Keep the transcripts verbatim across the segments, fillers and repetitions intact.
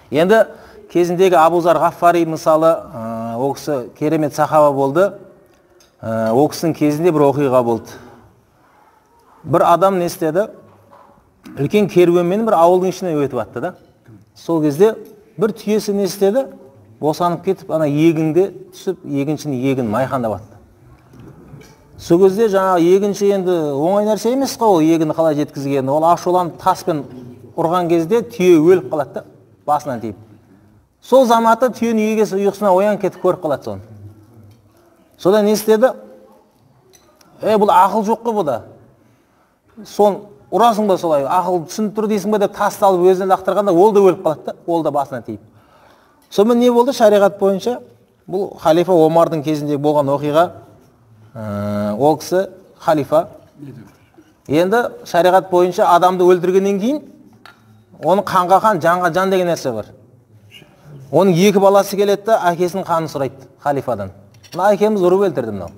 Енді кезіндегі Абу Зар Ғаффари мысалы, ол кісі керемет сахаба болды. Ол кісінің кезінде бір оқиға болды. Бір адам не істеді? Үлкен керуенмен бір ауылдың ішіне өтіп атты да. Сол кезде бір түйесі не істеді? Босанып кетіп, ана егінге түсіп, егіншінің егін майқандап атты. Сол кезде жаңағы егінші енді оңай нәрсе емес қой, ол егінді қалай жеткізгені. Ол ашуланып таспен ұрған кезде түйе өліп қалады да, басынан тиіп. Сол заматта түйенің егесі ұйқысынан оян кетіп көріп қалады соны. Содан не істеді? Е, бұл ақыл жоқ қой бұда. Сон ұрасың ба солай, ақыл түсініп тұр дейсің ба деп тасты алып өзінен лақтырғанда ол да өліп қалады да, ол да басынан тиіп. Сонымен не болды? Шариғат бойынша бұл халифа Омардың кезінде болған оқиға. Ол кісі халифа. Енді шариғат бойынша адамды өлтіргеннен кейін оның қанға қан, жанға жан деген нәрсе бар. Оның екі баласы келеді де әкесінің қанын сұрайды халифадан. Мына әкеміз ұрып өлтірді мынау.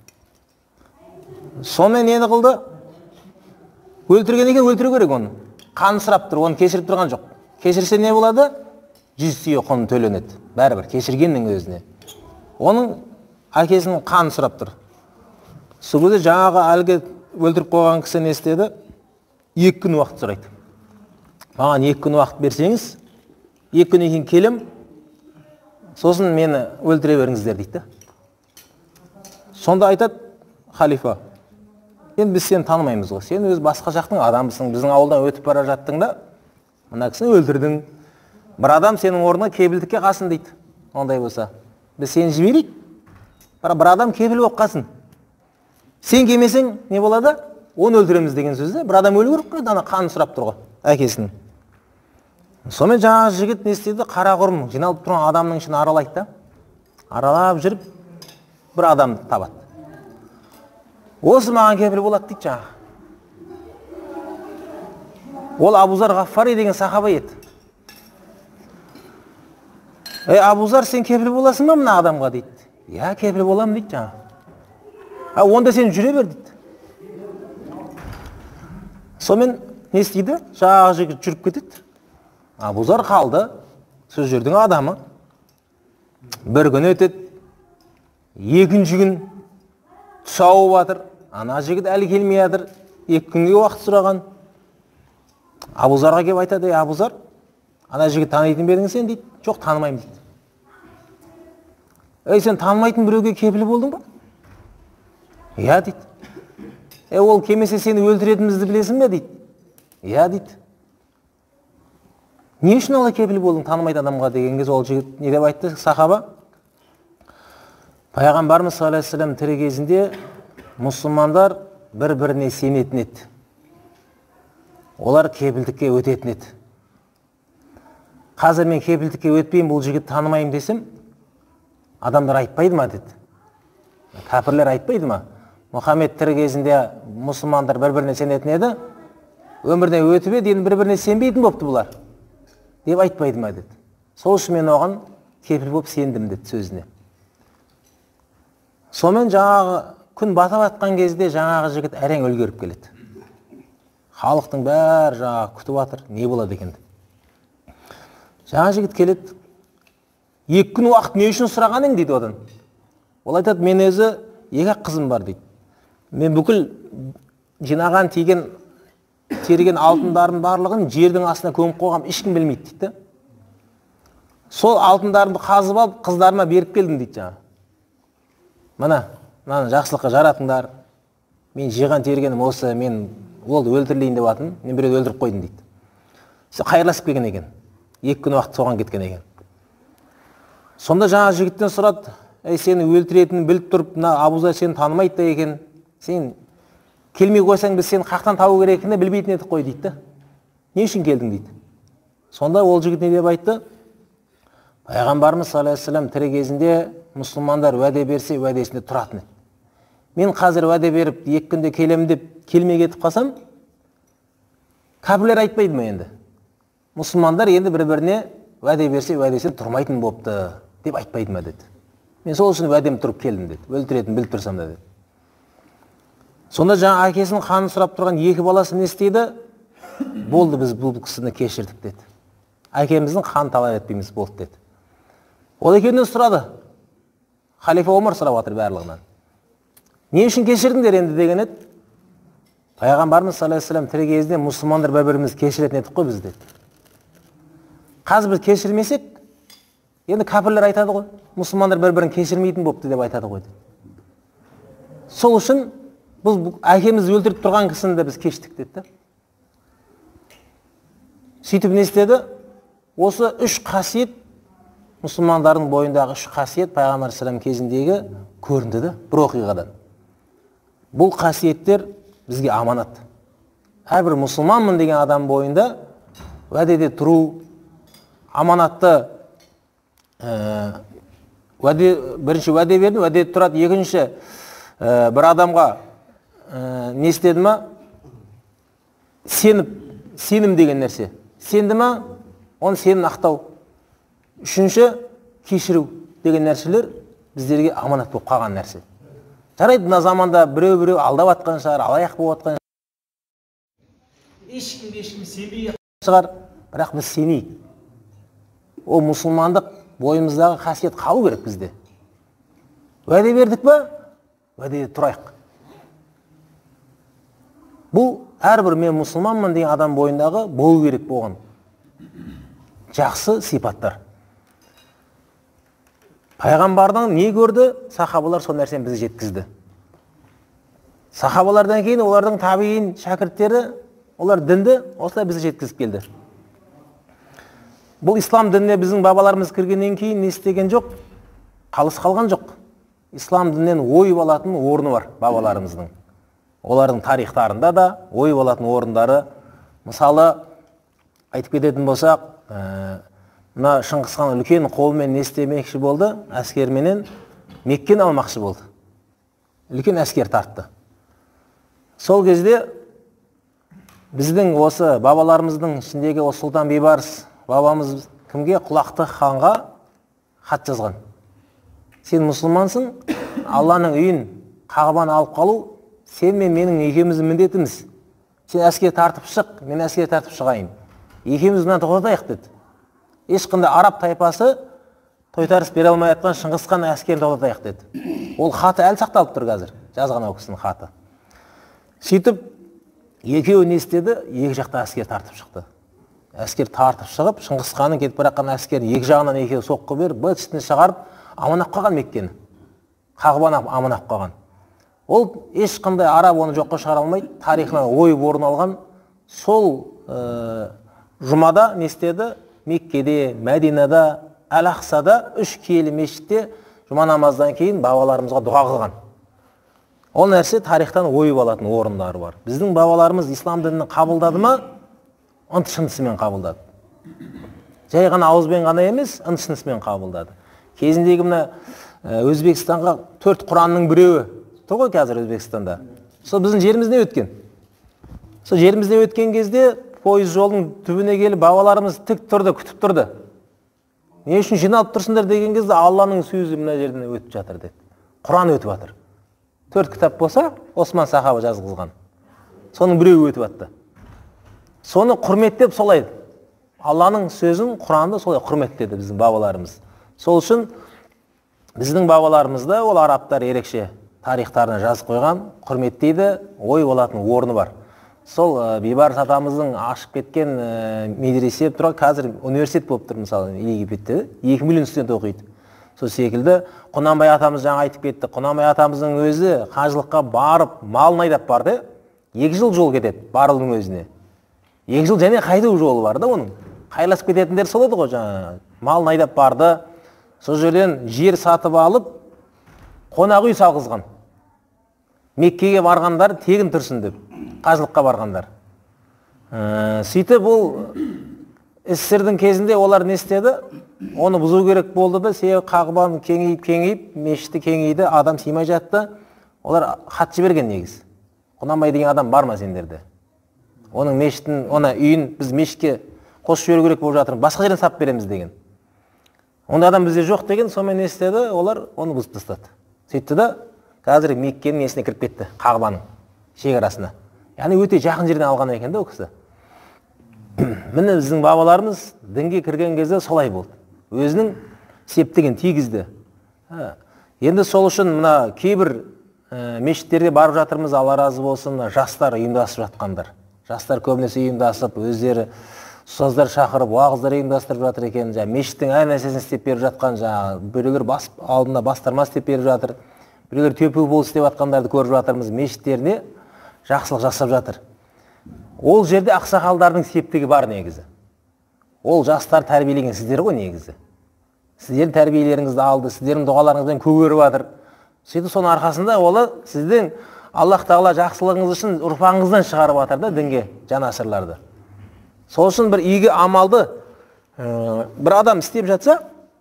Сонымен нені қылды? Өлтіргеннен кейін өлтіру керек оны. Қанын сұрап тұр, оны кешіріп тұрған жоқ. Кешірсе не болады? Жүз түйе құны төленеді. Бәрібір кешіргеннің өзіне. Оның әкесінің қанын сұрап тұр. Сол кезде жаңағы әлгі өлтіріп қойған кісі не істеді? Екі күн уақыт сұрайды. Маған екі күн уақыт берсеңіз, екі күннен кейін келем, сосын мені өлтіре беріңіздер дейді. Сонда айтады халифа: енді біз сені танымаймыз ғой, сен өз басқа жақтың адамысың, біздің ауылдан өтіп бара жаттың да, мына кісіні өлтірдің. Бір адам сенің орнына кепілдікке қалсын дейді. Ондай болса, біз сені жіберейік, бір адам кепіл болып қалсын. Сен келмесең не болады? Оны өлтіреміз деген сөзде. Бір адам өлу керек қой, ана қанын сұрап тұр ғой, әкесінің. Сонымен жаңағы жігіт не істеді? Қарақұрым жиналып тұрған адамның ішін аралайды да. Аралап жүріп бір адамды табады. Осы маған кепіл болады дейді жаңағы. Ол Абу Зар Ғаффари деген сахаба еді. Ей, Абу Зар, сен кепіл боласың ба мына адамға дейді. Я, кепіл боламын дейді жаңағы. А онда сен жүре бер дейді. Сонымен не істейді? Жаңағы жігіт жүріп кетеді. Абу Зар қалды, сол жердің адамы. Бір күн өтеді, екінші күн түс ауып жатыр, ана жігіт әлі келмей жатыр, екі күнге уақыт сұраған. Абу Зарға келіп айтады: Абу Зар, ана жігіт танитын ба едің сен дейді. Жоқ, танымаймын дейді. Ей, сен танымайтын біреуге кепіл болдың ба? Я дейді. Е, ол келмесе сені өлтіретінімізді білесің бе дейді. Я дейді. Не үшін олай кепіл болдың танымайтын адамға деген кезде ол жігіт не деп айтты сахаба? Пайғамбарымыз саллаллаху алейхи ва саллям тірі кезінде мұсылмандар бір-біріне сенетін еді. Олар кепілдікке өтетін еді. Қазір мен кепілдікке өтпеймін, бұл жігіт танымаймын десем, адамдар айтпайды ма деді. Кәпірлер айтпайды ма? Мұхаммед тірі кезінде мұсылмандар бір-біріне сенетін еді, өмірден өтіп еді, енді бір-біріне сенбейтін бопты бұлар деп айтпайды ма деді. Сол үшін мен оған кепіл болып сендім деді сөзіне. Сонымен жаңағы күн батып атқан кезде жаңағы жігіт әрең үлгеріп келеді. Халықтың бәрі жаңағы күтіп жатыр, не болады екен. Жаңа жігіт келеді. Екі күн уақыт не үшін сұраған ең дейді одан. Ол айтады: мен өзі екі қызым бар дейді. Мен бүкіл жинаған, тиген, терген алтындардың барлығын жердің астына көміп қойғам, ешкім білмейді дейді. Сол алтындарымды қазып алып қыздарыма беріп келдім дейді жаңа. Мына, мынаны жақсылыққа жаратыңдар. Мен жиған тергенім осы, мен олды өлтірілейін деп атын, мен біреуді өлтіріп қойдым дейді. Сол қайырласып келген екен. Екі күн уақыт соған кеткен екен. Сонда жаңа жігіттен сұрады: ей, сені өлтіретінін біліп тұрып, мына Абу Зар сені танымайды да екен. Сен келмей қойсаң, біз сені қақтан табу керек екенін білмейтін едік қой дейді. Не үшін келдің дейді. Сонда ол жігіт не деп айтты? Пайғамбарымыз саллаллаху алейхи ва саллям тірі кезінде мұсылмандар уәде берсе уәдесінде тұратын еді. Мен қазір уәде беріп екі күнде келем деп келмей кетіп қалсам, кәпірлер айтпайды ма енді? Мұсылмандар енді бір-біріне уәде берсе уәдесінде тұрмайтын бопты деп айтпайды ма деді. Мен сол үшін уәдем тұрып келдім деді. Өлтіретін біліп тұрсам да деді. Сонда жаңа әкесінің қанын сұрап тұрған екі баласы не істейді? Болды, біз бұл кісіні кешірдік деді. әкеміздің қан талап етпейміз болды деді. Ол екеуінен сұрады. Халифа Омар сұрап жатыр барлығынан. Не үшін кешірдіңдер енді деген еді. Пайғамбарымыз саллаллаху алейхи ва саллям тірі кезінде мұсылмандар бір-бірімізді кешіретін едік қой біз деді. Қазір біз кешірмесек, енді кәпірлер айтады ғой, мұсылмандар бір-бірін кешірмейтін болыпты деп айтады ғой. Сол үшін біз әкемізді өлтіріп тұрған кісіні де біз кештік деді. Сөйтіп не істеді? Осы үш қасиет, мұсылмандардың бойындағы үш қасиет Пайғамбар салам кезіндегі көрінді де бір оқиғадан. Бұл қасиеттер бізге аманат. Әрбір мұсылманмын деген адам бойында уәдеде тұру, аманатты ә, уәде, бірінші уәде берді, уәде тұрады. Екінші ә, бір адамға ә, не істеді ма? Сеніп, сенім деген нәрсе. Сенді ма? Оны сенім ақтау. Үшінші кешіру деген нәрселер біздерге аманат болып қалған нәрсе. Жарайды, мына заманда біреу-біреу алдап атқан шығар, алаяқ болып атқан ешкімге ешкім сенбей шығар, бірақ біз сенейік. Ол мұсылмандық бойымыздағы қасиет қалу керек бізде. Уәде бердік па? Уәдеде тұрайық. Бұл әрбір мен мұсылманмын деген адам бойындағы болу керек болған жақсы сипаттар. Пайғамбардан не көрді? Сахабалар сол нәрсені бізге жеткізді. Сахабалардан кейін олардың табиин шәкірттері, олар дінді осылай бізге жеткізіп келді. Бұл ислам дініне біздің бабаларымыз кіргеннен кейін не істеген жоқ? Қалыс қалған жоқ. Ислам дінінен ойып алатын орны бар бабаларымыздың. Олардың тарихтарында да ойып алатын орындары. Мысалы, айтып кететін болсақ, мына Шыңғыс хан үлкен қолмен не істемекші болды? Әскерменен Меккені алмақшы болды. Үлкен әскер тартты. Сол кезде біздің осы бабаларымыздың ішіндегі осы Сұлтан Бейбарыс бабамыз кімге? Құлақты ханға хат жазған. Сен мұсылмансың, Алланың үйін, Қағбаны алып қалу сен мен менің екеуміздің міндетіміз. Сен әскер тартып шық, мен әскер тартып шығайын. Екеуміз мына тоқтатайық деді. Ешқандай араб тайпасы тойтарыс бере алмай жатқан Шыңғыс хан әскерін тоқтатайық деді. Ол хаты әлі сақталып тұр қазір, жазған ол кісінің хаты. Сөйтіп екеуі не істеді? Екі жақта әскер тартып шықты. Әскер тартып шығып, Шыңғыс ханның кетіп бара жатқан әскерін екі жағынан екеуі соққы беріп, быт-шытын шығарып, аман алып қалған Меккені. Қағбаны аман алып қалған. Ол ешқандай араб оны жоққа шығара алмайды, тарихынан ойып орын алған. Сол ә, жұмада не істеді? Меккеде, Мәдинада, Әл-Ақсада, үш киелі мешітте жұма намаздан кейін бабаларымызға дұға қылған. Ол нәрсе тарихтан ойып алатын орындары бар. Біздің бабаларымыз ислам дінін қабылдады ма? Ынты-шынтысымен қабылдады. Жай ғана ауызбен ғана емес, ынты-шынтысымен қабылдады. Кезіндегі мына Өзбекстанға төрт Құранның біреуі тұр ғой қазір Өзбекстанда. Сол біздің жерімізде өткен. Сол жерімізде өткен кезде пойыз жолдың түбіне келіп бабаларымыз тік тұрды, күтіп тұрды. Не үшін жиналып тұрсыңдар деген кезде Алланың сөзі мына жерден өтіп жатыр деді. Құран өтіп жатыр. Төрт кітап болса, Осман сахаба жазғызған. Соның біреуі өтіп жатты. Соны құрметтеп солай Алланың сөзін, Құранды солай құрметтеді біздің бабаларымыз. Сол үшін біздің бабаларымызда ол арабтар ерекше тарихтарына жазып қойған, құрметтейді, ой болатын орны бар. Сол Бейбарыс атамыздың ашып кеткен медресе тұр, қазір университет болып тұр, мысалы Египетте екі миллион студент оқиды. Сол секілді Құнанбай атамыз жаңа айтып кетті. Құнанбай атамыздың өзі қажылыққа барып, малын айдап барды. Екі жыл жол кетеді барудың өзіне. Екі жыл және қайту жолы бар да оның. Қайласып кететіндер сол еді ғой, жаңа малын айдап барды. Сол жерден жер сатып алып, қонақ үй салғызған. Меккеге барғандар тегін тұрсын деп, қажылыққа барғандар. Ә, сөйтіп бұл іссірдің кезінде олар не істеді? Оны бұзу керек болды да, себебі Қағбаны кеңейіп, кеңейіп, мешітті кеңейді, адам сыймай жатты. Олар хат жіберген негіз. Құнанбай деген адам бар ма сендерде? Оның мешітін, оны үйін біз мешітке қосып жіберу керек болып жатыр, басқа жерден сап береміз деген. Онда адам бізде жоқ деген, сонымен не істеді? Олар оны бұзып тастады. Сөйтті да, қазір Меккенің несіне кіріп кетті, Қағбаның шекарасына. Яғни өте жақын жерден алған екен да ол кісі. міне біздің бабаларымыз дінге кірген кезде солай болды. Өзінің септігін тигізді. Енді сол үшін мына кейбір мешіттерге барып жатырмыз, Алла разы болсын, жастар ұйымдасып жатқандар. Жастар көбінесе ұйымдасып, өздері ұстаздар шақырып, уағыздар ұйымдастырып жатыр екен. Мешіттің әр нәрсесін істеп беріп жатқан, біреулер алдында бастарма істеп беріп жатыр, біреулер төпі бол істеп жатқандарды көріп жатырмыз. Мешіттеріне жақсылық жасап жатыр. Ол жерде ақсақалдардың септігі бар негізі. Ол жастар тәрбиелеген сіздер ғой негізі. Сіздердің тәрбиелеріңізді алды, сіздердің дұғаларыңыздан көгеріп жатыр. Сөйтіп соның арқасында олы сіздің Аллах Тағала жақсылығыңыз үшін ұрпағыңыздан шығарып жатыр да дінге жанашырларды. Сол үшін бір игі амалды бір адам істеп жатса,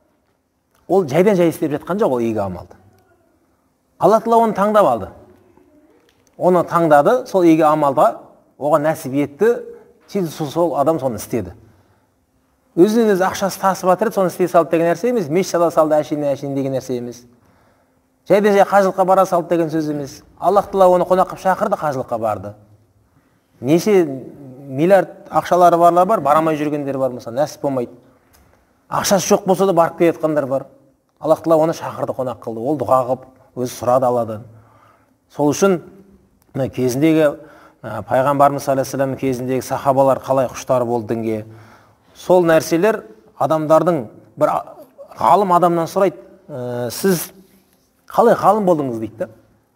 ол жайдан жай істеп жатқан жоқ, ол игі амалды. Алла Тағала оны таңдап алды. Оны таңдады, сол игі амалда оған нәсіп етті, сөйтіп сол адам соны істеді. Өзінен өзі ақшасы тасып жатыр, соны істей салды деген нәрсе емес, мешіт сала салды әшейін әшейін деген нәрсе емес. Жайдан жай қажылыққа бара салды деген сөз емес. Аллах Тағала оны қонақ қылып шақырды, қажылыққа барды. Неше миллиард ақшалары барлар бар, барамай жүргендер бар, мысалы, нәсіп болмайды. Ақшасы жоқ болса да барып келе жатқандар бар. Аллах Тағала оны шақырды, қонақ қылды. Ол дұға қылып, өзі сұрады Алладан. Сол үшін кезіндегі пайғамбарымыз саллаллаху алейхи вассалам кезіндегі сахабалар қалай құштар болды дінге. Сол нәрселер адамдардың бір ғалым адамнан сұрайды, сіз қалай ғалым болдыңыз дейді.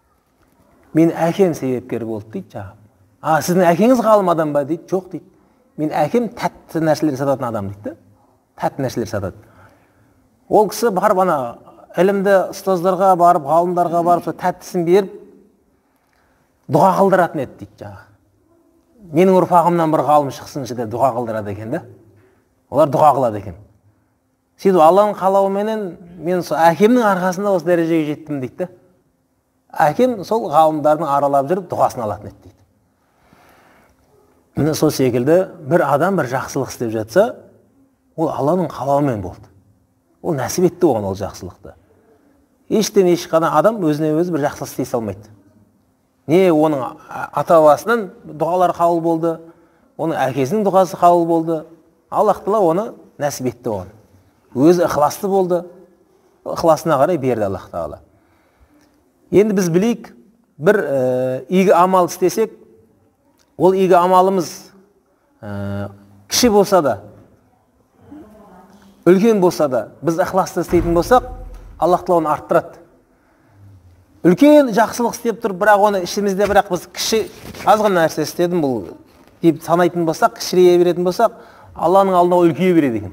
Мен әкем себепкер болды дейді жаңағы. А, сіздің әкеңіз ғалым адам ба дейді. Жоқ дейді. Мен әкем тәтті нәрселер сататын адам дейді. Тәтті нәрселер сатады. Ол кісі барып ана ілімді ұстаздарға барып, ғалымдарға барып, тәттісін беріп дұға қылдыратын еді дейді жаңағы. Менің ұрпағымнан бір ғалым шықсыншы деп дұға қылдырады екен да. Олар дұға қылады екен. Сөйтіп Алланың қалауыменен мен сол әкемнің арқасында осы дәрежеге жеттім дейді. Әкем сол ғалымдардың аралап жүріп дұғасын алатын еді дейді. Міне сол секілді бір адам бір жақсылық істеп жатса, ол Алланың қалауымен болды. Ол нәсіп етті оған ол жақсылықты. Ештен ешқандай адам өзіне өзі бір жақсылық істей салмайды. Не оның ата-бабасының дұғалары қабыл болды, оның әкесінің дұғасы қабыл болды. Аллах Тағала оны нәсіп етті оған. Өзі ықыласты болды, ықыласына қарай берді Аллах Тағала. Енді біз білейік, бір игі амал істесек, ол игі амалымыз кіші болса да, үлкен болса да, біз ықыласты істейтін болсақ, Аллах Тағала оны арттырады. Үлкен жақсылық істеп тұр, бірақ оны ішімізде бірақ біз кіші азғана нәрсе істедім бұл деп санайтын болсақ, кішірейе беретін болсақ, Алланың алдына үлкейе береді екен.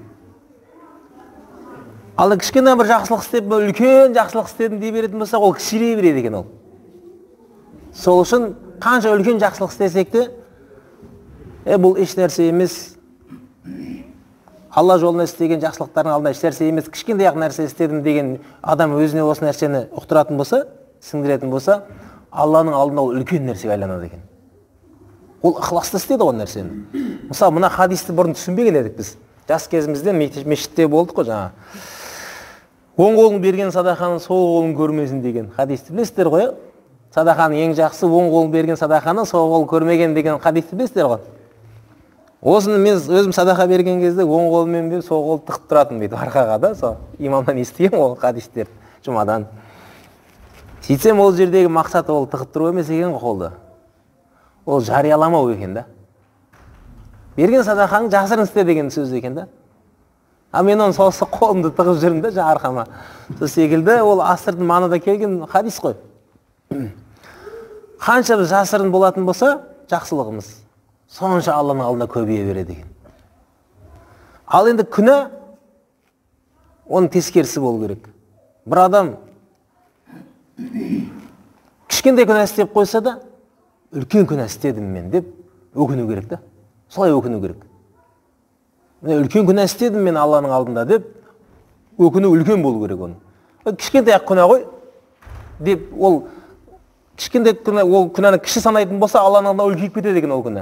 Ал кішкене бір жақсылық істеп, үлкен жақсылық істедім дей беретін болсақ, ол кішірейе береді екен ол. Сол үшін қанша үлкен жақсылық істесек те, е бұл еш нәрсе емес. Алла жолына істеген жақсылықтардың алдында еш нәрсе емес, кішкентай ақ нәрсе істедім деген адам өзіне осы нәрсені ұқтыратын болса, сіңдіретін болса, Алланың алдында ол үлкен нәрсеге айланады екен. Ол ықыласты істеді ол нәрсені. Мысалы, мына хадисті бұрын түсінбеген едік біз. Жас кезімізде мешітте болдық қой жаңа. Оң қолың берген садақаны сол қолың көрмесін деген хадисті білесіздер ғой. Садақаның ең жақсы оң қолың берген садақаны сол қол көрмеген деген хадисті білесіздер ғой. Осыны мен өзім садақа берген кезде оң қолыммен беріп, сол қолды тығып тұратынмын дейді арқаға да, сол имамнан естігем ол хадистерді жұмадан. Сөйтсем ол жердегі мақсат ол тығып тұру емес екен қолды. Ол жарияламау екен да. Берген садақаң жасырын істе деген сөз екен да. А мен оны сол қолымды тығып жүрмін да жаңа арқама. Сол секілді ол асырдың маңында келген хадис қой. Қанша біз жасырын болатын болса, жақсылығымыз сонша Алланың алдында көбейе береді екен. Ал енді күнә оның тескерісі болу керек. Бір адам кішкентай күнә істеп қойса да, үлкен күнә істедім мен деп өкіну керек та. Солай өкіну керек. Үлкен күнә істедім мен Алланың алдында деп өкіну үлкен болу керек оның. Кішкентай ақ күнә ғой деп ол кішкентай күнә, ол күнәні кіші санайтын болса, Алланың алдында үлкейіп кетеді екен ол күнә.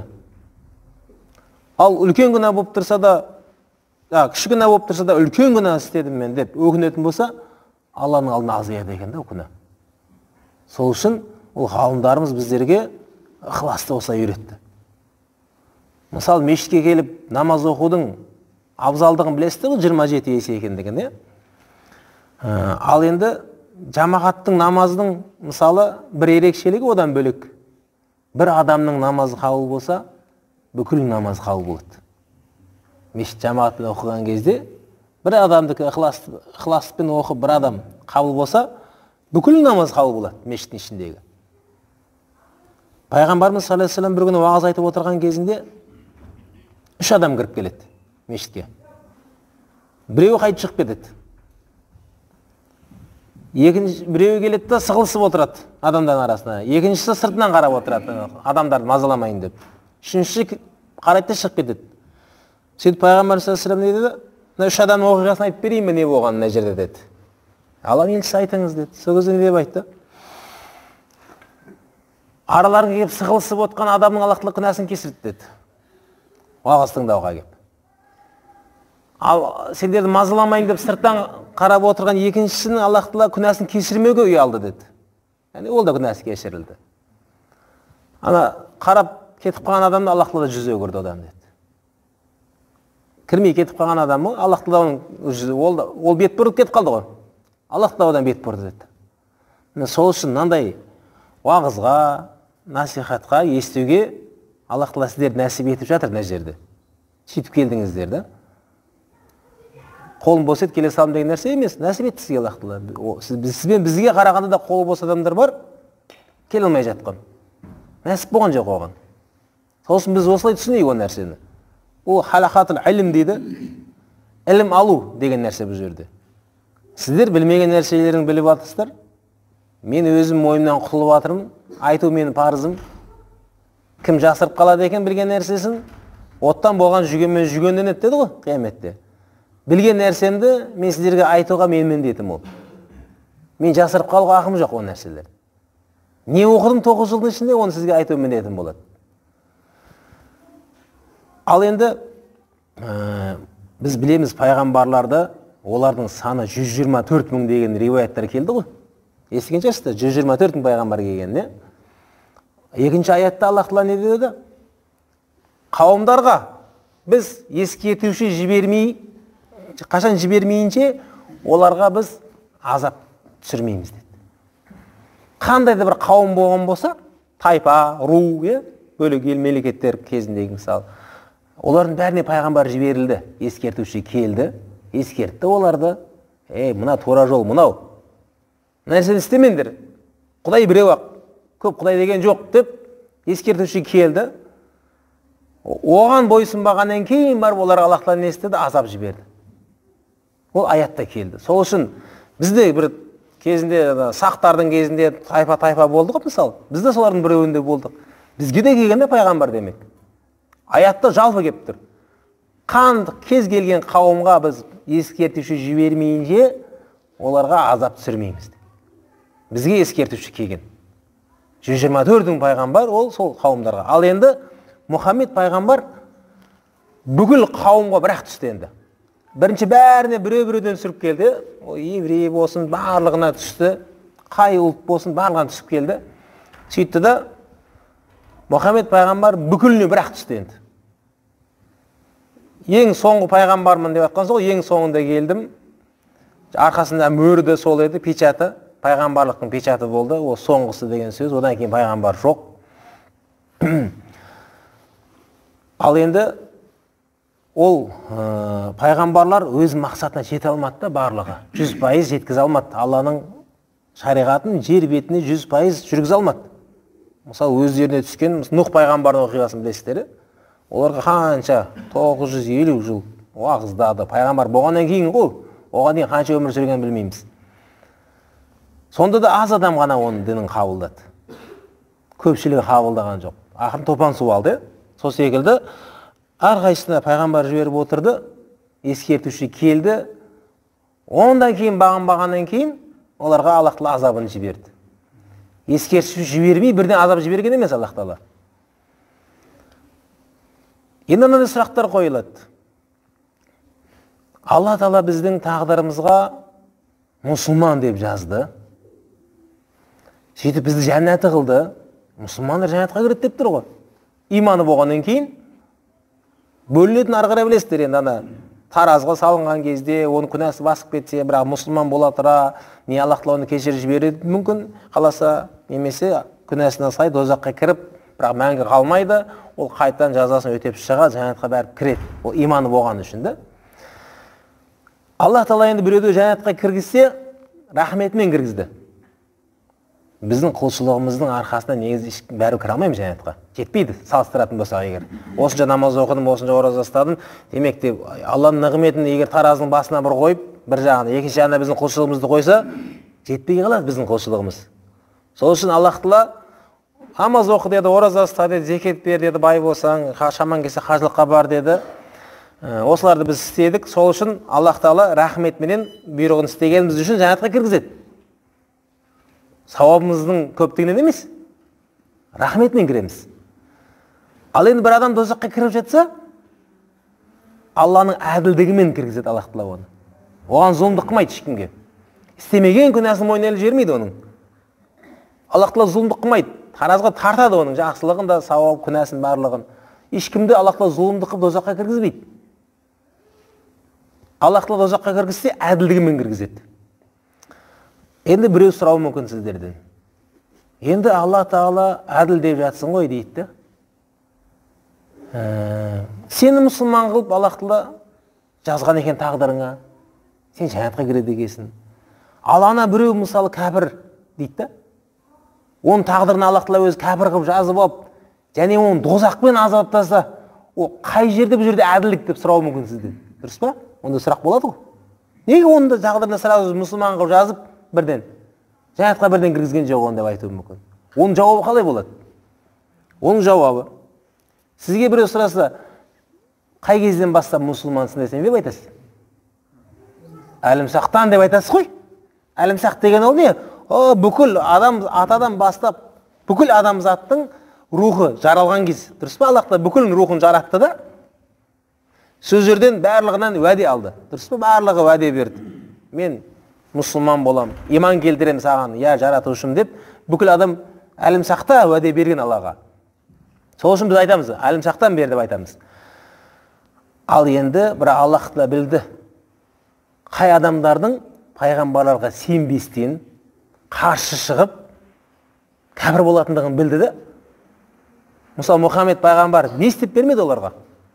Ал үлкен күнә болып тұрса да, кіші күнә болып тұрса да, үлкен күнә істедім мен деп өкінетін болса, Алланың алдына азаяды екен да ол күнә. Сол үшін ол ғалымдарымыз біздерге ықыласты осылай үйретті. Мысалы, мешітке келіп намаз оқудың абзалдығын білесіздер ғой, жиырма жеті есе екендігін, иә? Ал енді жамағаттың намазының мысалы бір ерекшелігі одан бөлек. Бір адамның намазы қабыл болса, бүкіл намаз қабыл болады. Мешіт жамағатпен оқыған кезде бір адамдікі ықыласпен оқып бір адам қабыл болса, бүкіл намаз қабыл болады мешіттің ішіндегі. Пайғамбарымыз саллаллаху алейхи ва саллям бір күні уағыз айтып отырған кезінде үш адам кіріп келеді мешітке. Біреуі қайтып шығып кетеді. Екінші біреуі келеді да сығылысып отырады адамдардың арасына. Екіншісі сыртынан қарап отырады, адамдарды мазаламайын деп. Үшіншісі қарайды да шығып кетеді. Сөйтіп Пайғамбар саллаллаху алейхи ва саллям не деді? Мына үш адамның оқиғасын айтып берейін бе, не болғанын мына жерде деді. Алланың елшісі айтыңыз деді. Сол кезде не деп айтты? Араларыңа келіп сығылысып отқан адамның Аллах тағала күнәсін кешірді деді. Уағыз тыңдауға келіп. Ал сендерді мазаламайын деп сырттан қарап отырған екіншісінің Аллах тағала күнәсін кешірмеуге ұялды деді. Яғни ол да күнәсі кешірілді. Ана қарап кетіп қалған адамды Аллах тағала жүзі көрді одан деді. Кірмей кетіп қалған адамы Аллах тағала ол, ол бет бұрып кетіп қалды ғой. Аллах тағала одан бет бұрды деді. Мен сол үшін мынандай уағызға, насихатқа, естуге Аллах тағала сіздерді нәсіп етіп жатыр мына жерде. Сөйтіп келдіңіздер да. Қолым бос еді келе салым деген нәрсе емес, нәсіп етті сізге Аллах тағала. Сізбен бізге қарағанда да қолы бос адамдар бар, келе алмай жатқан. Нәсіп болған жоқ оған. Сол үшін біз осылай түсінейік ол нәрсені. Ол халахатул илм дейді. Ілім алу деген нәрсе бұл жерде. Сіздер білмеген нәрселерін біліп жатырсыздар. Мен өзім мойнымнан құтылып жатырмын. Айту менің парызым. Кім жасырып қалады екен білген нәрсесін? Оттан болған жүгенмен жүгенденеді деді ғой қияметте. Білген нәрсемді мен сіздерге айтуға мен міндетім ол. Мен жасырып қалуға ақым жоқ ол нәрселер. Не оқыдым тоғыз жылдың ішінде, оны сізге айту міндетім болады. Ал енді ә, біз білеміз пайғамбарларды, олардың саны жүз жиырма төрт мың деген риуаяттар келді ғой. Естіген шығарсыздар, жүз жиырма төрт мың пайғамбар келген, не? Екінші аятта Аллах тағала не деді? Қауымдарға біз ескертуші жібермей, қашан жібермейінше оларға біз азап түсірмейміз деді. Қандай да бір қауым болған болса, тайпа, ру, бөлек ел мемлекеттер кезіндегі мысалы, олардың бәріне пайғамбар жіберілді, ескертуші келді, ескертті оларды. Ей, мына тура жол, мынау. Нәрсені істемеңдер. Құдай біреу ақ, көп Құдай деген жоқ деп ескертуші келді. Оған бойсынбағаннан кейін барып оларға Аллах тағала не істеді? Азап жіберді. Ол аятта келді. Сол үшін бізде бір кезінде сақтардың кезінде тайпа-тайпа болдық мысалы. Біз де солардың біреуінде болдық. Бізге де келгенде пайғамбар демек. Аятта жалпы келіп тұр. Қан кез келген қауымға біз ескертуші жібермейінше оларға азап түсірмейміз. Бізге ескертуші келген. жүз жиырма төрт мың пайғамбар ол сол қауымдарға. Ал енді Мұхаммед пайғамбар бүкіл қауымға бірақ түсті енді. Бірінші бәріне біреу-біреуден түсіріп келді. Ол еврей болсын, барлығына түсті. Қай ұлт болсын, барлығына түсіп келді. Сөйтті да Мұхаммед пайғамбар бүкіліне бірақ түсті енді. Ең соңғы пайғамбармын деп айтқан сол, ең соңында келдім. Арқасында мөрі де сол еді, печаты, пайғамбарлықтың печаты болды. Ол соңғысы деген сөз, одан кейін пайғамбар жоқ. Ал енді ол ә, пайғамбарлар өз мақсатына жете алмады да барлығы. жүз пайыз жеткізе алмады. Алланың шариғатын жер бетіне жүз пайыз жүргізе алмады. Мысалы өздеріне түскен Нұх пайғамбардың оқиғасын білесіздер. Оларға қанша тоғыз жүз елу жыл уағыздады. Пайғамбар болғаннан кейін ғой, оған дейін қанша өмір сүргенін білмейміз. Сонда да аз адам ғана оның дінін қабылдады. Көпшілігі қабылдаған жоқ. Ақырын топан су алды. Сол секілді әрқайсысына пайғамбар жіберіп отырды, ескертуші келді. Ондан кейін бағынбағаннан кейін оларға Аллах тағала азабын жіберді. Ескертуші жібермей бірден азап жіберген емес Аллах тағала. Енді мынандай сұрақтар қойылады. Алла тағала біздің тағдырымызға мұсылман деп жазды. Сөйтіп бізді жәннаты қылды. Мұсылмандар жәннатқа кіреді деп тұр ғой. Иманы болғаннан кейін Бөлінетін ары қарай білесіздер енді, ана таразыға салынған кезде оның күнәсі басып кетсе, бірақ мұсылман бола тұра, не Аллах тағала оны кешіріп жібереді мүмкін қаласа, немесе күнәсіне сай дозаққа кіріп, бірақ мәңгі қалмайды, ол қайтадан жазасын өтеп шығады, жәннатқа бәріп кіреді. Ол иманы болған үшін да. Аллах тағала енді біреуді жәннатқа кіргізсе, рахметімен кіргізді. Біздің құлшылығымыздың арқасында негізі бәрі кіре алмаймыз жәннатқа. Жетпейді, салыстыратын болсақ егер. Осынша намаз оқыдым, осынша ораза ұстадым, демек те Алланың нығметін егер таразының басына бір қойып, бір жағына, екінші жағына біздің құлшылығымызды қойса, жетпей қалады біздің құлшылығымыз. Сол үшін Аллах тағала намаз оқы деді, ораза ұста деді, зекет бер деді, бай болсаң, шаман келсе қажылыққа бар деді. Осыларды біз істедік. Сол үшін Аллах тағала рахметменен бұйрығын істегеніміз үшін жәннатқа кіргізеді. Сауабымыздың көптігінен емес, рахметмен кіреміз. Ал енді бір адам дозаққа кіріп жатса, Алланың әділдігімен кіргізеді Аллах тағала оны. Оған зұлымдық қылмайды ешкімге. Істемеген күнәсін мойнына іліп жібермейді оның. Аллах тағала зұлымдық қылмайды. Таразға тартады оның жақсылығын да, сауап, күнәсін барлығын. Ешкімді Аллах тағала зұлымдық қылып дозаққа кіргізбейді. Аллах тағала дозаққа кіргізсе, әділдігімен кіргізеді. Енді біреу сұрауы мүмкін сіздерден. Енді Алла тағала әділ деп жатсың ғой дейді. Сені мұсылман қылып Аллах тағала жазған екен тағдырыңа. Сен жәннатқа кіреді екенсің. Ал ана біреу мысалы кәпір дейді. Оның тағдырына Аллах тағала өзі кәпір қылып жазып алып, және оны дозақпен азаптаса, ол қай жерде бұл жерде әділдік деп сұрауы мүмкін сізден. Дұрыс па? Онда сұрақ болады ғой. Неге оны тағдырына сразу мұсылман қылып жазып, бірден жәннатқа бірден кіргізген жоқ оны деп айтуы мүмкін. Оның жауабы қалай болады? Оның жауабы, сізге біреу сұраса, қай кезден бастап мұсылмансың десем, деп айтасыз? Әлімсақтан деп айтасыз ғой. Әлімсақ деген ол не? О, бүкіл адам, атадан бастап, бүкіл адамзаттың рухы жаралған кез. Дұрыс па? Аллах та бүкіл рухын жаратты да, сөздерден барлығынан уәде алды. Дұрыс па? Барлығы уәде берді. Мен мұсылман болам, иман келтірем саған, я жаратушым деп, бүкіл адам әлімсақта уәде берген Аллаға. Сол үшін біз айтамыз, әлімсақтан бер деп айтамыз. Ал енді бір Аллах та білді, қай адамдардың пайғамбарларға сенбестен қарсы шығып кәпір болатындығын білді де. Мысалы Мұхаммед пайғамбар не істеп бермеді оларға?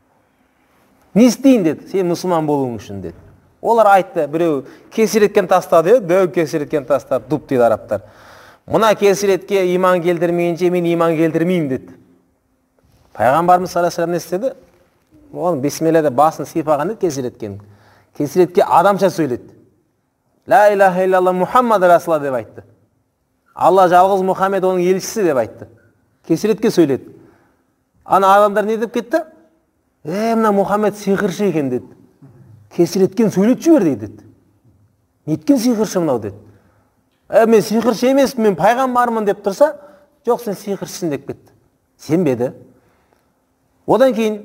Не істейін деді, сен мұсылман болуың үшін деді. Олар айтты, біреу кесіреткен тастады, дөу кесіреткен тастады, дұп дейді арабтар. Мұна кесіретке иман келтірмейінше мен иман келтірмеймін деді. Пайғамбарымыз саллаллаху алейхи ва саллям не істеді? Оның бисмиллахта басын сипаған деді кесіреткен. Кесіретке адамша сөйледі. Ла илаха иллаллах Мұхаммад расулаллах деп айтты. Алла жалғыз Мұхаммед оның елшісі деп айтты. Кесіретке сөйледі. Ана адамдар не деп кетті? Е, мына Мұхаммед сиқыршы екен деді. Кесіреткен сөйлет жібер деді. Неткен сиқыршы мынау деді. Е, мен сиқыршы емес, мен пайғамбармын деп тұрса, жоқ сен сиқыршысың деп кетті. Сенбеді. Одан кейін,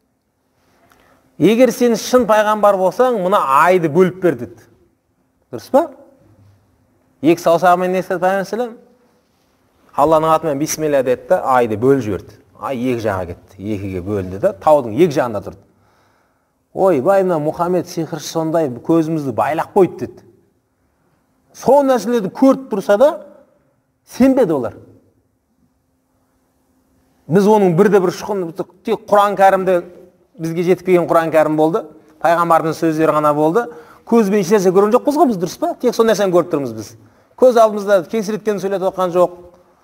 егер сен шын пайғамбар болсаң, мына айды бөліп бер деді. Дұрыс па? Екі саусағымен не істеді пайғамбар? Алланың атымен бисмилля деді да, айды бөліп жіберді. Ай екі жаққа кетті, екіге бөлінді да, таудың екі жағында тұрды. Ой, бай, мына Мұхаммед сиқыршы сондай көзімізді байлақ қойды деді. Сол нәрселерді көріп тұрса да, сенбеді олар. Біз оның бірде бір шұқын, тек Құран кәрімді бізге жетпеген Құран кәрім болды, пайғамбардың сөздері ғана болды. Көзбен еш нәрсе көрген жоқпыз ғой біз, дұрыс па? Тек сол нәрсені көріп тұрмыз біз. Көз алдымызда кесіреткен сөйлетіп отқан жоқ.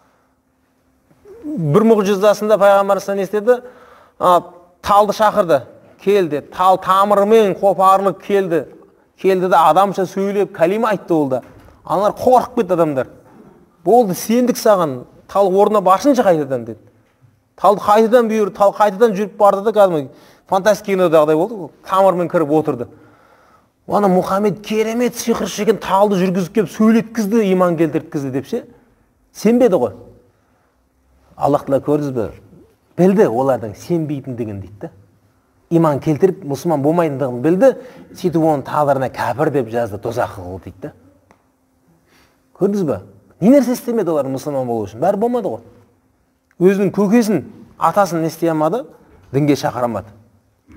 Бір мұғжизасында пайғамбарымыз не істеді? Талды шақырды, келді. Тал тамырымен қопарылып келді. Келді де адамша сөйлеп, кәлима айтты ол да. Аналар қорқып кетті адамдар. Болды, сендік саған, тал орнына барсыншы қайтадан деді. Талды қайтадан бүйір, тал қайтадан жүріп барды да, кәдімгі фантастика кинодағыдай болды. Тамырмен кіріп отырды. Ана Мұхаммед керемет сиқыршы екен, талды жүргізіп келіп сөйлеткізді, иман келтірткізді депше, сенбеді ғой. Аллах тағала көрдіңіз бе? Білді олардың сенбейтіндігін дейді. Иман келтіріп, мұсылман болмайтындығын білді, сөйтіп оның тағдырына кәпір деп жазды, дозақ қылды дейді. Көрдіңіз бе? Не нәрсе істемеді олар мұсылман болу үшін? Бәрі болмады ғой. Өзінің көкесін, атасын не істей алмады, дінге шақырамады.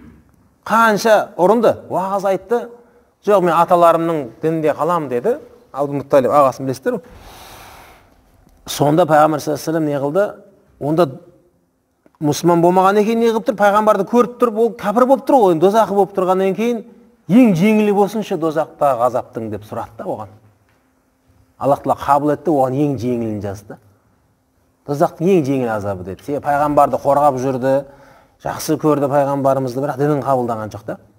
Қанша ұрынды, уағыз айтты. Жоқ, мен аталарымның дінінде қалам деді. Абдул-Мутталиб ағасын білесіздер. Сонда пайғамбар саллаллаху алейхи ва саллям не қылды? Онда мұсылман болмаған екен не қылып тұр? Пайғамбарды көріп тұрып, ол кәпір болып тұр ғой, дозақы болып тұрғаннан кейін ең жеңілі болсыншы дозақтағы азаптың деп сұрады да оған. Аллах тағала қабыл етті, оған ең жеңілін жазды. Дозақтың ең жеңіл азабы деді. Себебі пайғамбарды қорғап жүрді, жақсы көрді пайғамбарымызды, бірақ дінін қабылдаған жоқ та.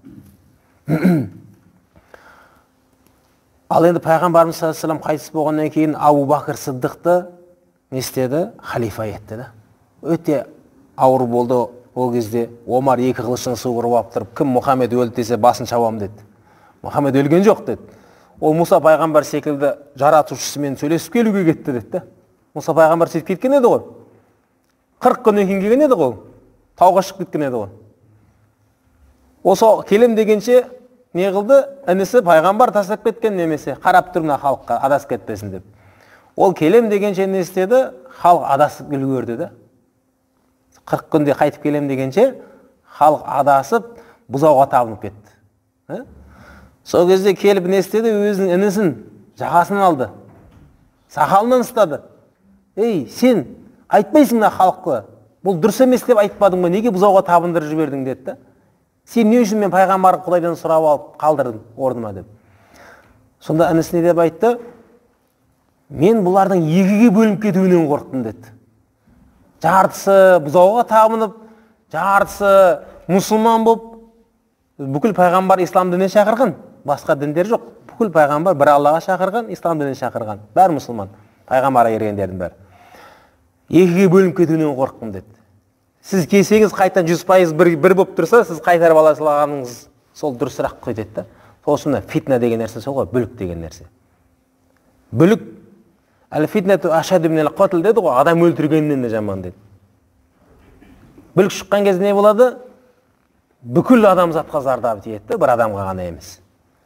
Ал енді пайғамбарымыз саллаллаху алейхи ва саллям қайтыс болғаннан кейін Абу Бакр Сыддықты не істеді? Халифа етті да. Өте ауыр болды ол кезде. Омар екі қылышын суырып алып тұрып, кім Мұхаммед өлді десе басын шабамын деді. Мұхаммед өлген жоқ деді. Ол Мұса пайғамбар секілді жаратушысымен сөйлесіп келуге кетті деді. Мұса пайғамбар сөйтіп кеткен еді ғой. қырық күннен кейін келген еді ғой. Тауға шығып кеткен еді ғой. Осы келем дегенше не қылды? Інісі пайғамбар тастап кеткен немесе қарап тұр мына халыққа адасып кетпесін деп. Ол келем дегенше не істеді? Халық адасып үлгерді да. қырық күнде қайтып келем дегенше халық адасып бұзауға табынып кетті. Сол кезде келіп не істеді? Өзінің інісін жағасынан алды. Сақалынан ұстады. Ей, сен айтпайсың да халыққа. Бұл дұрыс емес деп айтпадың ба? Неге бұзауға табындырып жібердің деді. Сен не үшін мен пайғамбарды Құдайдан сұрап алып қалдырдың орныма деп. Сонда інісі не деп айтты? Мен бұлардың екіге бөлініп кетуінен қорықтым деді. Жартысы бұзауға табынып, жартысы мұсылман болып, бүкіл пайғамбар ислам дініне шақырған, басқа діндер жоқ. Бүкіл пайғамбар бір Аллаға шақырған, ислам дініне шақырған. Бәрі мұсылман, пайғамбарға ергендердің бәрі. Екіге бөлініп кетуінен қорықтым деді. Сіз келсеңіз қайтан жүз пайыз бір, бір болып тұрса, сіз қайтарып ала салғаныңыз сол дұрысырақ қой деді. Сосын фитна деген нәрсе сол ғой, бүлік деген нәрсе. Бүлік әл-фитнату ашадду минал қатл деді ғой, адам өлтіргеннен де жаман деді. Бүлік шыққан кезде не болады? Бүкіл адамзатқа зардап тиеді, бір адамға ғана емес.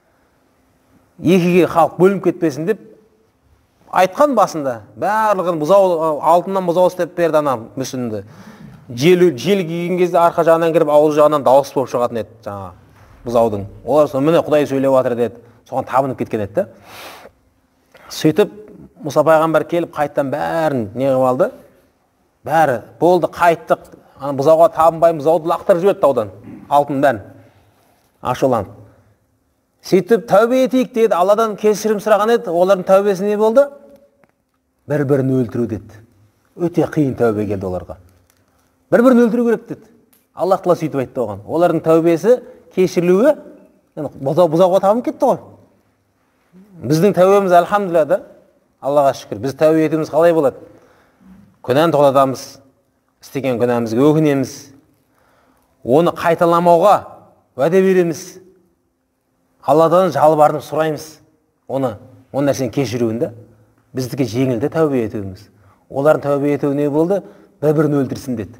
Екіге халық бөлініп кетпесін деп айтқан басында. Барлығын бұзау, алтыннан бұзау істеп берді анам мүсінді. Жел, жел киген кезде арқа жағынан кіріп, ауыз жағынан дауыс болып шығатын еді жаңа бұзаудың. Олар соны міне Құдай сөйлеп жатыр деді. Соған табынып кеткен еді. Сөйтіп Мұса пайғамбар келіп қайттан бәрін не қылып алды? Бәрі болды, қайттық. Ана бұзауға табынбай бұзауды лақтырып жіберді таудан. Алтын бәрін ашуланып. Сөйтіп тәубе етейік деді. Алладан кешірім сұраған еді. Олардың тәубесі не болды? Бір-бірін өлтіру деді. Өте қиын тәубе келді оларға. Бір-бірін өлтіру керек деді. Аллах тағала сөйтіп айтты оған. Олардың тәубесі кешірілуі, бұзауға табынып кетті ғой. Біздің тәубеміз әлхамдулилlah да. Аллаға шүкір. Біз тәубе етуіміз қалай болады? Күнәні тоқтатамыз. Істеген күнәмізге өкінеміз. Оны қайталамауға уәде береміз. Алладан жалбарынып сұраймыз. Оны, оның нәрсені кешіруінде. Біздікі жеңілді тәубе етуіміз. Олардың тәубе етуі не болды? Бір-бірін өлтірсін деді.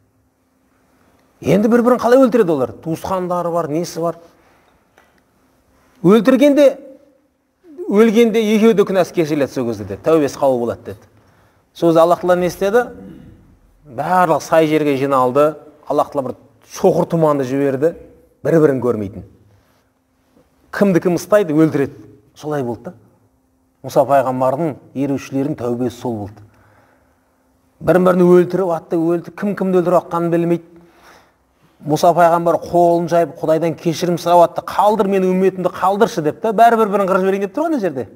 Енді бір-бірін қалай өлтіреді олар? Туысқандары бар, несі бар? Өлтіргенде, өлгенде екеуі де күнәсі кешіріледі сол кезде деді. Тәубесі қабыл болады деді. Сол кезде Аллах тағала не істеді? Барлық сай жерге жиналды. Аллах тағала бір шоқыр тұманды жіберді. Бір-бірін көрмейтін. Кімді кім ұстайды, өлтіреді. Солай болды да. Мұса пайғамбардың ерушілерінің тәубесі сол болды. Бірін-бірін өлтіріп, атты өлтіріп, кім-кімді өлтіріп атқанын білмейді. Мұса пайғамбар қолын жайып, Құдайдан кешірім сұрап атты, қалдыр менің үмметімді, қалдыршы деп та, бәрі бір-бірін қырып жіберейін деп тұрған жерде.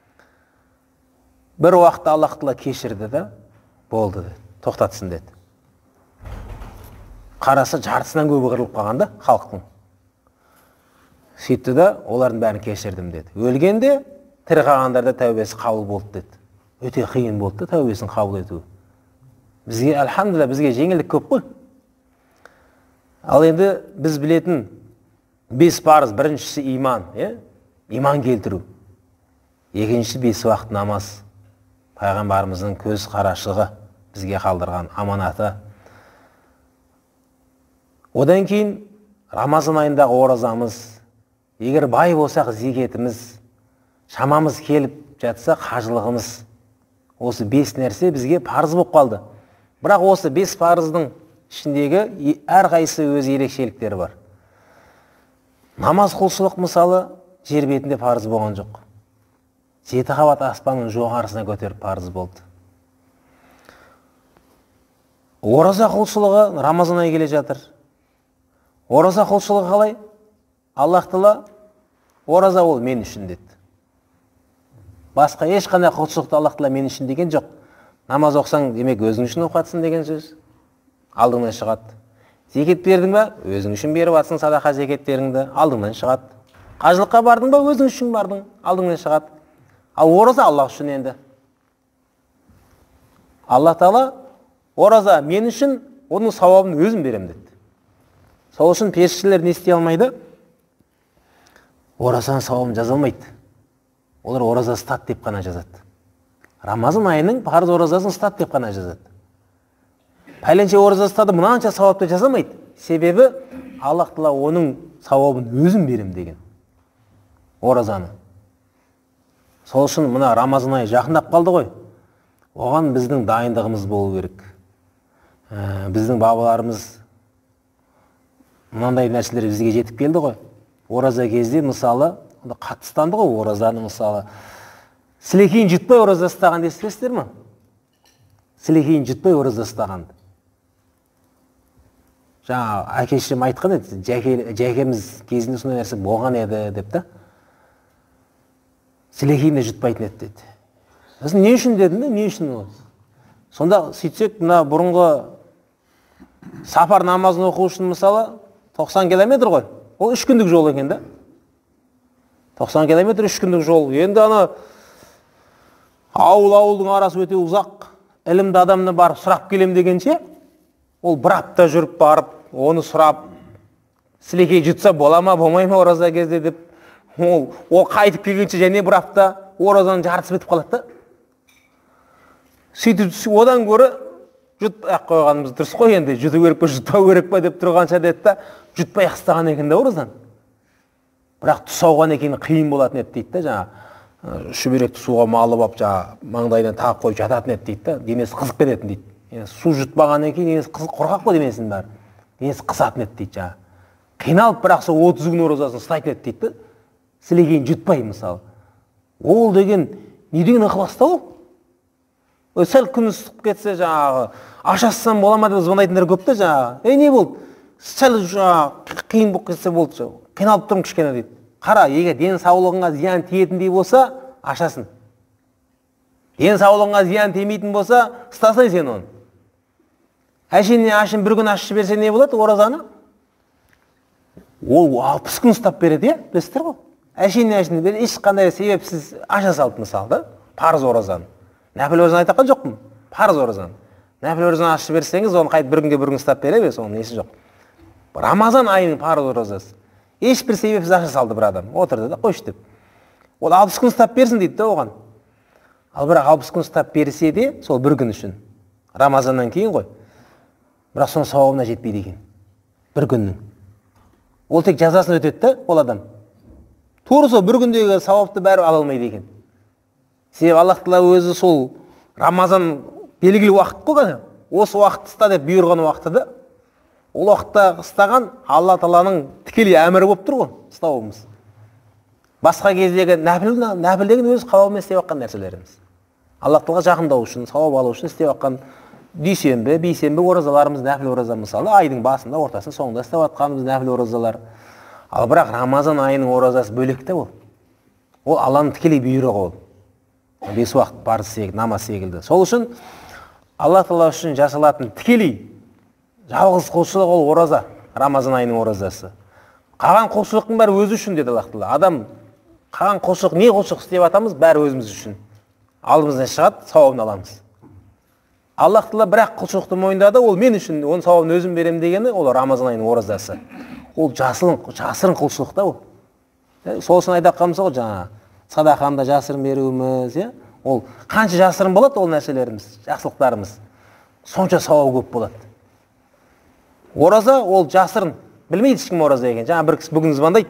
Бір уақытта Аллах тағала кешірді да, болды деді, тоқтатсын деді. Қарасы жартысынан көбі қырылып қалған да халықтың. Сөйтті да, олардың бәрін кешірдім деді. Өлгенде тірі қалғандарда тәубесі қабыл болды деді. Өте қиын болды да тәубесін қабыл ету. Бізге, әлхамдулилlah, бізге жеңілдік көп қой. Ал енді біз білетін бес парыз, біріншісі иман, е? Иман келтіру. Екіншісі бес уақыт намаз. Пайғамбарымыздың көз қарашығы, бізге қалдырған аманаты. Одан кейін Рамазан айындағы оразамыз. Егер бай болсақ зекетіміз, шамамыз келіп жатса қажылығымыз. Осы бес нәрсе бізге парыз болып қалды. Бірақ осы бес парыздың ішіндегі әрқайсысы өз ерекшеліктері бар. Намаз құлшылық мысалы жер бетінде парыз болған жоқ. Жеті қабат аспанның жоғарысына көтеріп парыз болды. Ораза құлшылығы Рамазан айы келе жатыр. Ораза құлшылығы қалай? Аллах Тағала ораза ол мен үшін деді. Басқа ешқандай құлшылықты Аллах Тағала мен үшін деген жоқ. Намаз оқысаң, демек өзің үшін оқатсың деген сөз. Алдыңнан шығады. Зекет бердің ба? Өзің үшін беріп атсың садақа зекеттеріңді, алдыңнан шығады. Қажылыққа бардың ба? Өзің үшін бардың, алдыңнан шығады. Ал ораза Аллах үшін енді. Аллах Тағала ораза мен үшін, оның сауабын өзім берем деді. Сол үшін періштелер не істей алмайды? Оразаның сауабын жаза алмайды. Олар ораза ұстат деп қана жазады. Рамазан айының парыз оразасын ұстат деп қана жазады. Пәленше ораза ұстады, мынанша сауапты жазамайды. Себебі Аллах Тағала оның сауабын өзім берем деген. Оразаны. Сол үшін мына Рамазан айы жақындап қалды ғой. Оған біздің дайындығымыз болу керек. Ә, біздің бабаларымыз мынандай нәрселер бізге жетіп келді ғой. Ораза кезде мысалы қатыстанды ғой оразаны мысалы. Сілекейін жұтпай ораза ұстаған естісіздер ме? Сілекейін жұтпай ораза ұстағанды. Жаңа әке-шешем айтқан еді, жәкеміз кезінде сондай нәрсе болған еді деп та. Сілекейін де жұтпайтын еді деді. Сосын не үшін дедім де, не үшін ол? Сонда сөйтсек, мына бұрынғы сапар намазын оқу үшін мысалы тоқсан километр ғой. Ол үш күндік жол екен да. тоқсан километр үш күндік жол. Енді ана ауыл-ауылдың арасы өте ұзақ. Ілімді адамны барып сұрап келем дегенше, ол бір апта жүріп барып, оны сұрап, сілекей жұтса бола ма, болмай ма ораза кезде деп, ол, ол қайтып келгенше және бір апта оразаның жартысы бітіп қалады да. Сөйтіп одан көрі жұтпай қойғанымыз дұрыс қой енді, жұту керек пе, жұтпау керек пе деп тұрғанша деді да, жұтпай қыстаған екен да оразан. Бірақ тұсауған екен қиын болатын еді дейді да, жаңа шүберекті суға малып алып, жаңа маңдайынан тағып қойып жататын еді дейді да, денесі қызып кететін дейді. Yani su жұтпағаннан кейін денесі қорқақ қой денесінің бәрі. Денесі қысатын еді дейді жаңа. Қиналып бірақ сол отыз күн оразасын ұстайтын еді дейді. Сілекейін жұтпай мысалы. Ол деген не деген ықыласта ол? Сәл күн ыстық кетсе жаңағы ашасам бола ма деп звондайтындар көп та жаңағы. Ей не болды? Сәл жаңағы қиын болып кетсе болды. Қиналып тұрмын кішкене дейді. Қара, егер ден саулығыңа зиян тиетіндей болса, ашасын. Ден саулығыңа зиян тимейтін болса, ұстасай сен оны. Әшейін ашын бір күн ашып берсе не болады оразаны? Ол алпыс күн ұстап береді, е? Білесіздер ғой? Әшейін ашын береді, ешқандай себепсіз аша салды мысалы да, парыз оразаны. Нәпіл оразаны айтаққан жоқпын, парыз оразаны. Нәпіл оразаны ашып берсеңіз, оны қайт бір күнге бір күн ұстап бере берсе, оның несі жоқ. Рамазан айының парыз оразасы. Ешбір себепсіз аша салды бір адам, отырды да, қойшы деп. Ол алпыс күн ұстап берсін дейді да оған. Ал бірақ алпыс күн ұстап берсе де, сол бір күн үшін. Рамазаннан кейін ғой. Бірақ соның сауабына жетпейді екен. Бір күннің. Ол тек жазасын өтеді да, ол адам. Тура сол бір күндегі сауапты бәрі ала алмайды екен. Себебі Аллах Тағала өзі сол Рамазан белгілі уақыт қойған. Осы уақытты ұста деп бұйырған уақытты да, ол уақытта ұстаған Алла Тағаланың тікелей әмірі болып тұр ғой, ұстауымыз. Басқа кездегі нәпіл, нәпіл деген өз қалауымен істеп жатқан нәрселеріміз. Аллах Тағала жақындау үшін, сауап алу үшін істеп жатқан дүйсенбі, бейсенбі оразаларымыз, нәпіл ораза мысалы, айдың басында, ортасында, соңында істеп жатқанымыз нәпіл оразалар. Ал бірақ Рамазан айының оразасы бөлек те ол. Ол Алланың тікелей бұйрығы ол. Бес уақыт парыз секілді, намаз секілді. Сол үшін Аллах Тағала үшін жасалатын тікелей жалғыз құлшылық ол ораза, Рамазан айының оразасы. Қалған құлшылықтың бәрі өзі үшін деді Аллах Тағала. Адам қалған құлшылық, не құлшылық істеп жатамыз, бәрі өзіміз үшін. Алдымыздан шығады, сауабын аламыз. Аллах Тағала бірақ құлшылықты мойындады, ол мен үшін, оның сауабын өзім берем дегені, ол Рамазан айының оразасы. Ол жасырын, жасырын құлшылық та ол. Сол үшін айтаққанымыз ғой жаңа, садақаны да жасырын беруіміз, ол қанша жасырын болады ол нәрселеріміз, жақсылықтарымыз, сонша сауабы көп болады. Ораза ол жасырын, білмейді ешкім ораза екен. Жаңа бір кісі бүгін звондайды.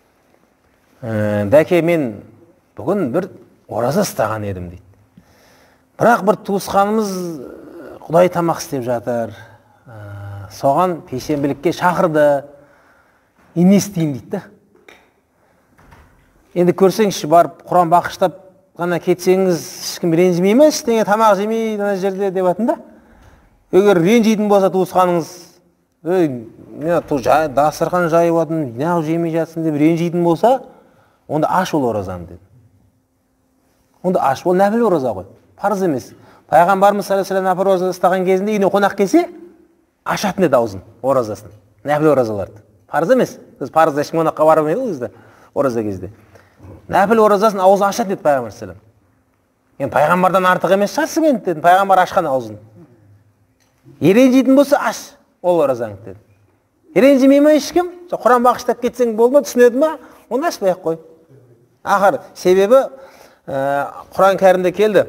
Дәке, мен бүгін бір ораза ұстаған едім дейді. Бірақ бір туысқанымыз Құдай тамақ істеп жатыр. Соған пешенбілікке шақырды. Не істейін дейді да. Енді көрсеңізші, барып Құран бақыштап ғана кетсеңіз, ешкім ренжімей ме, ештеңе тамақ жемей ана жерде деп жатыр да. Егер ренжитін болса туысқаныңыз, ей, мен дастархан жайып жатырмын, неғып жемей жатсың деп ренжитін болса, онда аш ол оразаны деді. Онда аш, ол нәпіл ораза ғой, парыз емес. Пайғамбарымыз саллаллаху алейхи ва саллям ораза ұстаған кезінде үйіне қонақ келсе, ашатын еді аузын, оразасын. Нәпіл оразаларды. Парыз емес. Біз парызда ешкім қонаққа бармайды ол кезде, ораза кезде. Нәпіл оразасын аузын ашатын еді пайғамбар саллаллаху алейхи ва саллям. Енді пайғамбардан артық емес шығарсың енді деді. Пайғамбар ашқан аузын. Ренжитін болса аш, ол оразаңды деді. Ренжімей ме ешкім? Құран бақыштап кетсең болды ма, түсінеді ма? Оны ашпай-ақ қой. Ақыр, себебі Құран кәрімде келді.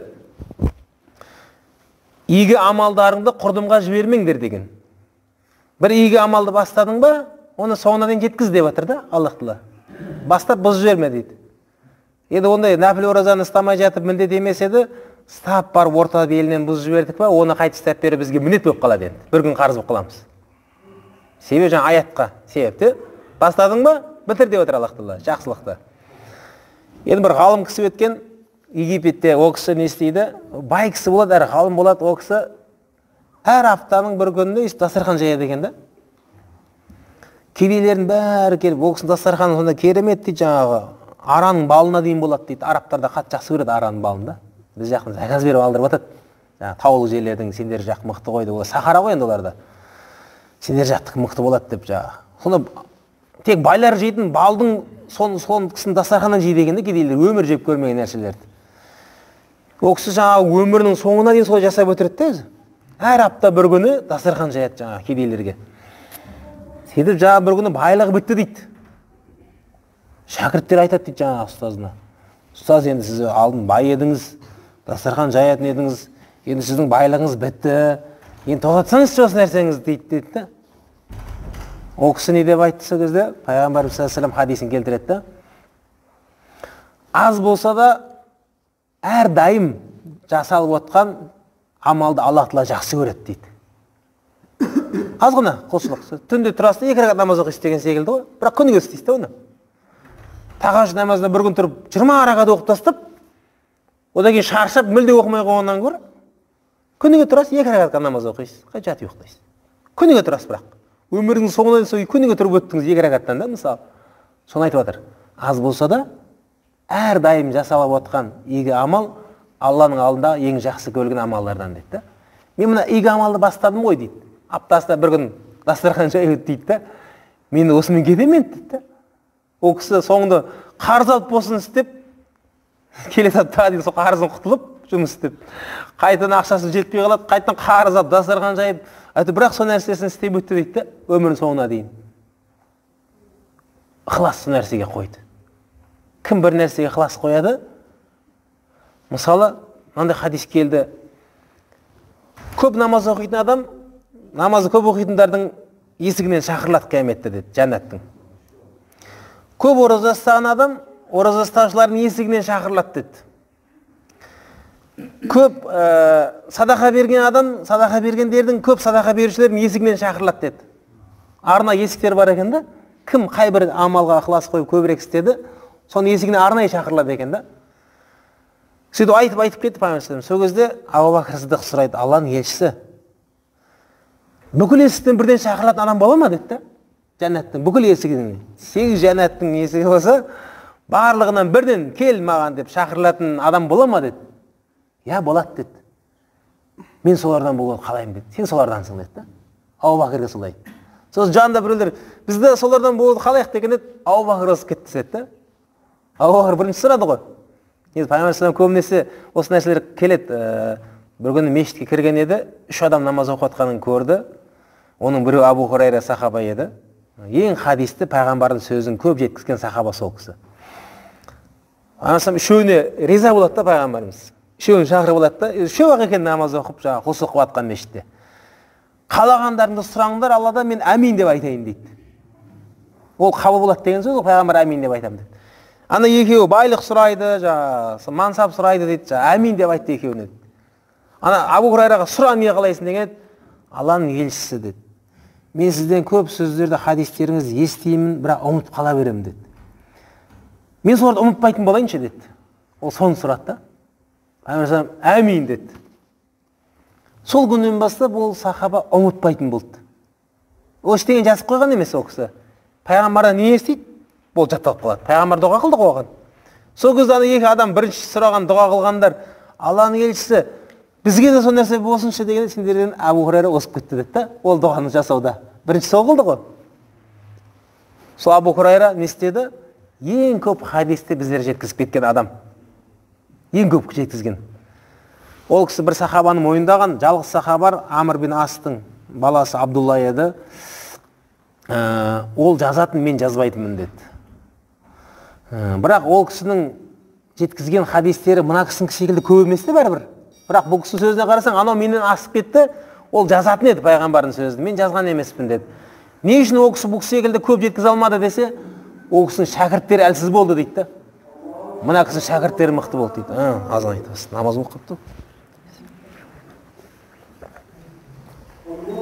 Игі амалдарыңды құрдымға жібермеңдер деген. Бір игі амалды бастадың ба, оны соңына дейін жеткіз деп жатыр да, Аллах Тағала. Бастап бұзып жіберме дейді. Енді ондай нәпіл оразаны ұстамай жатып міндет емес еді, ұстап барып орта белінен бұзып жібердік па, оны қайта ұстап беріп бізге міндет болып қалады енді. Бір күн қарыз болып қаламыз. Себебі жаңа аятқа себепті. Бастадың ба, бітір деп отыр Аллах Тағала, жақсылықты. Енді бір ғалым кісі өткен Египетте, ол кісі не істейді? Бай кісі болады, әрі ғалым болады, ол кісі әр аптаның бір күнінде дастархан жаяды екен да. Кедейлердің бәрі келіп, ол кісінің дастарханы сонда керемет дейді, жаңағы араның балына дейін болады дейді. Арабтарда қатты жақсы көреді араның балын да. Біз жақын заказ беріп алдырып жатады. Жаңағы таулы жерлердің сендер жақ мықты қойды, олар сахара ғой енді оларда. Сендер жақтікі мықты болады деп жаңағы. Сонда тек байлар жейтін балдың сон сон кісінің дастарханынан жейді екен де, кедейлер өмір жеп көрмеген нәрселерді. Ол кісі жаңағы өмірінің соңына дейін солай жасап өтіреді де. Әр апта бір күні дастархан жаяды жаңағы кедейлерге. Сөйтіп жаңағы бір күні байлығы бітті дейді. Шәкірттер айтады дейді жаңағы ұстазына. Ұстаз, енді сіз алдын бай едіңіз, дастархан жаятын едіңіз, енді сіздің байлығыңыз бітті. Енді тоқтатсаңызшы осы нәрсеңізді дейді дейді да. Ол кісі не деп айтты сол кезде? Пайғамбарымыз саллаллаху алейхи ва саллям хадисін келтіреді да. Аз болса да әрдайым жасалып отқан амалды Аллах Тағала жақсы көреді дейді. Аз ғана құлшылық. Түнде тұрасыз, екі рәкат намаз оқисыз деген секілді ғой. Бірақ күніге істейсіз де оны. Тағажуд намазында бір күн тұрып жиырма рәкат оқып тастап, одан кейін шаршап мүлде оқымай қойғаннан гөрі күніге тұрасыз, екі рәкат намаз оқисыз, қайта жатып ұйықтайсыз. Күніге тұрасыз бірақ. Өміріңіздің соңына дейін сол күніге тұрып өттіңіз екі рәкаттан да, мысалы. Соны айтып жатыр. Аз болса да әрдайым жасалып отқан игі амал Алланың алдында ең жақсы көрген амалдардан дейді да. Мен мына игі амалды бастадым ғой дейді. Аптасында бір күн дастархан жайып дейді да. Мен осымен кетемін дейді да. Ол кісі соңында қарыз алып болсын істеп, келесі апта дейін сол қарызын құтылып жұмыс істеп, қайтадан ақшасы жетпей қалады, қайтадан қарыз алып дастархан жайып, айтып, бірақ сол нәрсесін істеп өтті дейді да, өмірінің соңына дейін. Ықылас сол нәрсеге қойды. Кім бір нәрсеге ықылас қояды? Мысалы, мынандай хадис келді. Көп намаз оқитын адам, намазы көп оқитындардың есігінен шақырылады қияметте деді, жәннаттың. Көп ораза ұстаған адам, ораза ұстаушылардың есігінен шақырылады деді. Көп садақа берген адам, садақа бергендердің, көп садақа берушілердің есігінен шақырылады деді. Арна есіктер бар екен да, кім қай бір амалға ықылас қойып көбірек істеді, соның есігіне арнайы шақырылады екен да. Сөйтіп айтып айтып кетті пайғамбар. Сол кезде Абу Бәкір Сыдық сұрайды, Алланың елшісі, бүкіл есіктен бірден шақырылатын адам бола ма деді да? Жәннаттың бүкіл есігінен. Сегіз жәннаттың есігі болса, барлығынан бірден кел маған деп шақырылатын адам бола ма деді. Я, болады деді. Мен солардан болуды қалаймын деді. Сен солардансың деді да. Абу Бәкірге солай. Сосын жанында біреулер, бізді солардан болуды қалайық деген еді, Абу Бәкір озып кетті деді да. Абу Бәкір бірінші сұрады ғой. Енді пайғамбар саллаллаху көбінесе осы нәрселер келеді. Бір күні мешітке кірген еді, үш адам намаз оқып жатқанын көрді. Оның біреуі Абу Хурайра сахаба еді. Ең хадисті пайғамбардың сөзін көп жеткізген сахаба сол кісі. Анасам үшеуіне риза болады да пайғамбарымыз. Үшеуін шақырып алады да, үшеу-ақ екен намаз оқып, жаңағы құлшылық қылып жатқан мешітте. Қалағандарыңды сұраңдар, Алладан мен әмин деп айтайын дейді. Ол қабыл болады деген сөз, ол пайғамбар әмин деп айтамын дейді. Ана екеуі байлық сұрайды, жаңағы мансап сұрайды дейді, әмин деп айтты екеуіне. Ана Абу Хурайраға сұра, не қалайсың деген, Алланың елшісі деді. Мен сізден көп сөздерді, хадистеріңізді естимін, бірақ ұмытып қала беремін деді. мен соларды ұмытпайтын болайыншы деді. Ол соны сұрады да. Пайғамбар әмин деді. Сол күннен бастап ол сахаба ұмытпайтын болды. Ол ештеңе жазып қойған емес ол кісі. Пайғамбардан не естиді? Ол жатталып қалады. Пайғамбар дұға қылды ғой оған. Сол кезде екі адам бірінші сұраған дұға қылғандар, Алланың елшісі, бізге де сол нәрсе болсыншы дегенде сендерден Абу Хурайра осып кетті деді да, ол дұғаны жасауда. Бірінші сол қылды ғой. Сол Абу Хурайра не істеді? Ең көп хадисті біздер жеткізіп кеткен адам. Ең көп жеткізген. Ол кісі бір сахабаны мойындаған, жалғыз сахабар Амр бин Астың баласы Абдулла еді. Ол жазатын, мен жазбайтынмын деді. Бірақ ол кісінің жеткізген хадистері мына кісінің секілді көп емес те бәрібір. Бірақ бұл кісінің сөзіне қарасаң, анау менен асып кетті, ол жазатын еді пайғамбардың сөзін, мен жазған емеспін деді. Не үшін ол кісі бұл секілді көп жеткізе алмады десе, ол кісінің шәкірттері әлсіз болды дейді. Мына кісінің шәкірттері мықты болды дейді. Азан айтасыз, намаз оқып қалыпты.